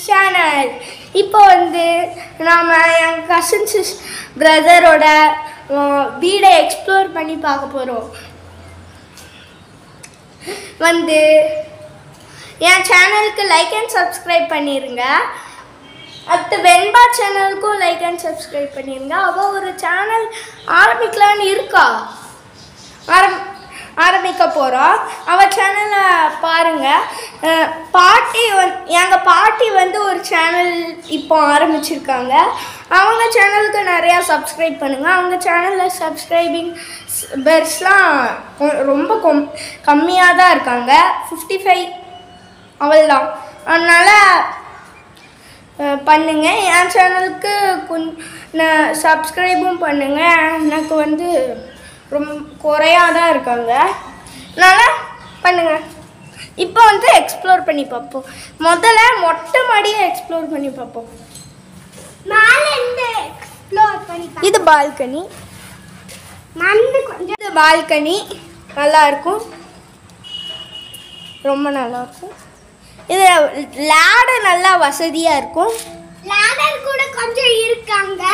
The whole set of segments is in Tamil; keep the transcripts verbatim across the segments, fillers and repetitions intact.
சேனல். இப்போ வந்து நாம் என் கசின்ஸ் பிரதரோட வீடை எக்ஸ்ப்ளோர் பண்ணி பார்க்க போகிறோம். வந்து என் சேனலுக்கு லைக் அண்ட் சப்ஸ்கிரைப் பண்ணிடுங்க. அடுத்து வெண்பா சேனலுக்கும் லைக் அண்ட் சப்ஸ்கிரைப் பண்ணிடுங்க. அவள் ஒரு சேனல் ஆரம்பிக்கலான்னு இருக்கா, ஆரம் ஆரம்பிக்க போகிறோம். அவள் சேனலை பாருங்கள். பாட்டி வந் எங்கள் பாட்டி வந்து ஒரு சேனல் இப்போ ஆரம்பிச்சிருக்காங்க. அவங்க சேனலுக்கு நிறையா சப்ஸ்கிரைப் பண்ணுங்கள். அவங்க சேனலில் சப்ஸ்கிரைபிங் பெர்ஸ்லாம் ரொம்ப கம் கம்மியாக தான் இருக்காங்க, ஃபிஃப்டி ஃபைவ் அவள் தான். அதனால் பண்ணுங்கள். என் சேனலுக்கு கொஞ்சம் சப்ஸ்கிரைபும் பண்ணுங்கள். எனக்கு வந்து ரொம்ப குறையாக தான் இருக்காங்க, அதனால் பண்ணுங்கள். இப்போ வந்து எக்ஸ்ப்ளோர் பண்ணி பார்ப்போம். முதல்ல மொட்டை மாடியை எக்ஸ்ப்ளோர் பண்ணி பார்ப்போம். இது பால்கனி, கொஞ்சம் இது பால்கனி நல்லாயிருக்கும், ரொம்ப நல்லாயிருக்கும். இது லேடர் நல்லா வசதியாக இருக்கும். லேடர் கூட கொஞ்சம் இருக்காங்க.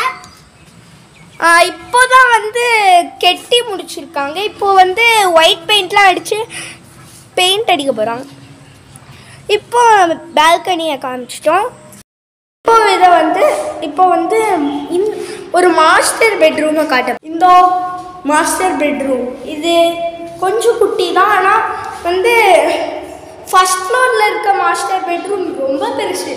இப்போ தான் வந்து கெட்டி முடிச்சிருக்காங்க. இப்போ வந்து ஒயிட் பெயிண்ட்லாம் அடித்து பெயிண்ட் அடிக்க போகிறாங்க. இப்போ பால்கனியை காமிச்சிட்டோம். இப்போ இதை வந்து இப்போ வந்து இந் ஒரு மாஸ்டர் பெட்ரூமை காட்ட. இந்த மாஸ்டர் பெட்ரூம் இது கொஞ்சம் குட்டி தான், ஆனால் வந்து ஃபர்ஸ்ட் ஃப்ளோரில் இருக்க மாஸ்டர் பெட்ரூம் ரொம்ப பெருசு.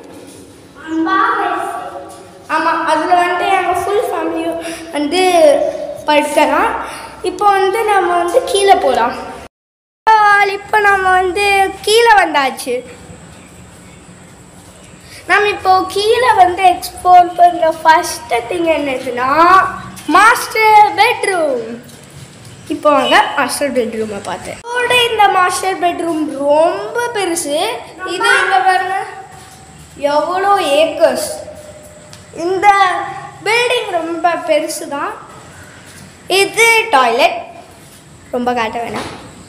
ஆமாம், அதில் வந்துட்டு எங்கள் ஃபுல் ஃபேமிலியும் வந்து படுக்கலாம். இப்போ வந்து நம்ம வந்து கீழே போகலாம். இப்போ நம்ம வந்து கீழே வந்தாச்சு. நம்ம இப்போ கீழே வந்து எக்ஸ்ப்ளோர் பண்ணுற ஃபஸ்ட்டு திங் என்னதுன்னா மாஸ்டர் பெட்ரூம். இப்போ வாங்க மாஸ்டர் பெட்ரூமை பார்த்தேன். இதோட இந்த மாஸ்டர் பெட்ரூம் ரொம்ப பெருசு. இது இங்கே பாருங்க எவ்வளோ ஏக்கர்ஸ். இந்த பில்டிங் ரொம்ப பெருசு தான். இது டாய்லெட், ரொம்ப காட்ட வேணாம்.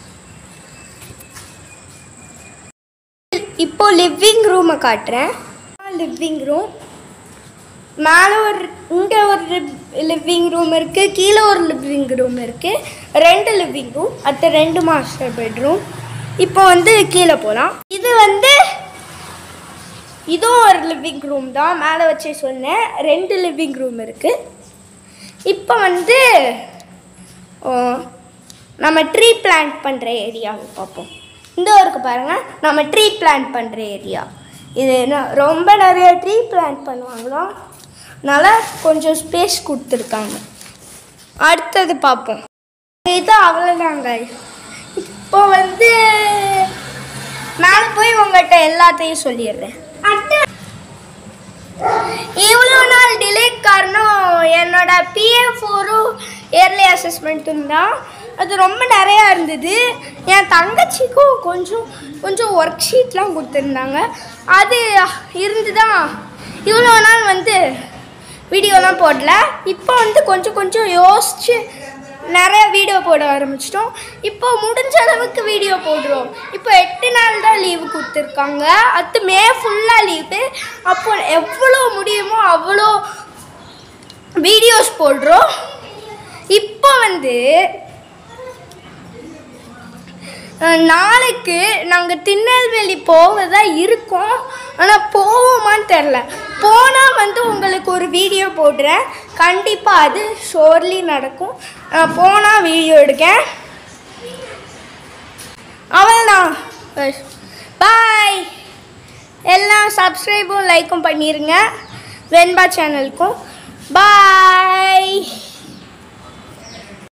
இப்போ லிவிங் ரூமை காட்டுறேன். லிவிங் ரூம் மேலே ஒரு இங்கே ஒரு லிவிங் ரூம் இருக்குது, கீழே ஒரு லிவிங் ரூம் இருக்குது, ரெண்டு லிவிங் ரூம், அடுத்த ரெண்டு மாஸ்டர் பெட்ரூம். இப்போ வந்து கீழே போகலாம். இது வந்து இதுவும் ஒரு லிவிங் ரூம் தான், மேலே வச்சே சொன்னேன். ரெண்டு லிவிங் ரூம் இருக்குது. இப்போ வந்து நம்ம ட்ரீ பிளான்ட் பண்ணுற ஏரியாவை பார்ப்போம். இந்த ஊருக்கு பாருங்கள், நம்ம ட்ரீ பிளான்ட் பண்ணுற ஏரியா. இது ரொம்ப நிறைய ட்ரீ பிளான்ட் பண்ணுவாங்களாம், அதனால் கொஞ்சம் ஸ்பேஸ் கொடுத்துருக்காங்க. அடுத்தது பார்ப்போம். இது அவ்வளோதாங்க. இப்போ வந்து மேலே போய் உங்கள்கிட்ட எல்லாத்தையும் சொல்லிடுறேன். இவ்வளோ நாள் டிலே காரணம் என்னோட பிஎஃப் ஃபோரும் இயர்லி அசஸ்மெண்ட்டும் தான். அது ரொம்ப நிறையா இருந்தது. என் தங்கச்சிக்கும் கொஞ்சம் கொஞ்சம் ஒர்க் ஷீட்லாம் கொடுத்துருந்தாங்க. அது இருந்து தான் இவ்வளோ நாள் வந்து வீடியோலாம் போடல. இப்போ வந்து கொஞ்சம் கொஞ்சம் யோசித்து நிறையா வீடியோ போட ஆரம்பிச்சிட்டோம். இப்போ முடிஞ்ச அளவுக்கு வீடியோ போடுறோம். இப்போ எட்டு நாள் தான் லீவு கொடுத்துருக்காங்க. அடுத்து மே ஃபுல்லாக லீவு. அப்போ எவ்வளோ முடியுமோ அவ்வளோ வீடியோஸ் போடுறோம். இப்போ வந்து நாளைக்கு நாங்கள் திருநெல்வேலி போவதா இருக்கோம், ஆனால் போவோமான்னு தெரில. போனால் வந்து உங்களுக்கு ஒரு வீடியோ போடுறேன், கண்டிப்பாக அது ஷோர்லி நடக்கும். போனால் வீடியோ எடுக்கேன். அவ்வளோதான், பாய். எல்லாம் சப்ஸ்கிரைபும் லைக்கும் பண்ணிடுங்க வெண்பா சேனலுக்கும். பாய்.